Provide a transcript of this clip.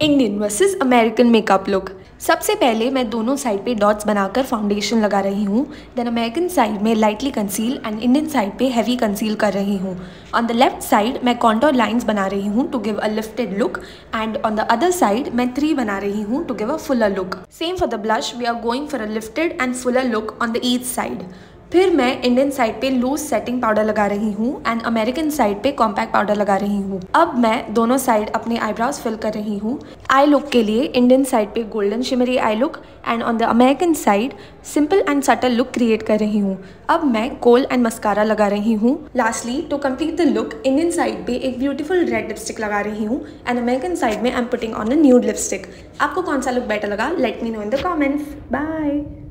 Indian versus American makeup look. सबसे पहले मैं दोनों साइड पे डॉट्स बनाकर फाउंडेशन लगा रही हूँ। देन अमेरिकन साइड में lightly conceal and Indian side पे हैवी कंसील कर रही हूँ। ऑन द लेफ्ट साइड मैं कॉन्टोर लाइंस बना रही हूँ to give a lifted look and on the other side मैं 3 बना रही हूँ to give a fuller look. Same for the blush, we are going for a lifted and fuller look on the each side. फिर मैं Indian side पे loose setting powder लगा रही हूँ एंड अमेरिकन साइड पे कॉम्पैक्ट पाउडर लगा रही हूँ। अब मैं दोनों साइड अपने आईब्रोज फिल कर रही हूँ। आई लुक के लिए इंडियन साइड पे golden shimmery eye look and on the American side simple and subtle look create कर रही हूँ। अब मैं कोल एंड मस्कारा लगा रही हूँ। Lastly to complete the look, Indian side पे एक ब्यूटीफुल रेड लिपस्टिक लगा रही हूँ एंड अमेरिकन साइड में I am putting on a nude lipstick. आपको कौन सा लुक बेटर लगा? Let me know in the comments. Bye.